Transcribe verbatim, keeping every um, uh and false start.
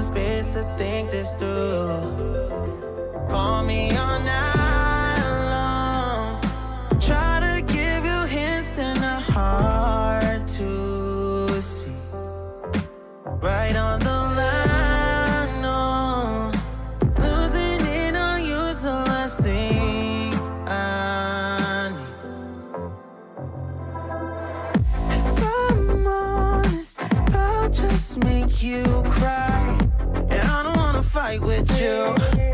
space to think this through. Call me all night long, try to give you hints and a heart to see. Right on the line, no, losing it on you's the last thing I need. If I'm honest, I'll just make you cry, and I don't wanna fight with you.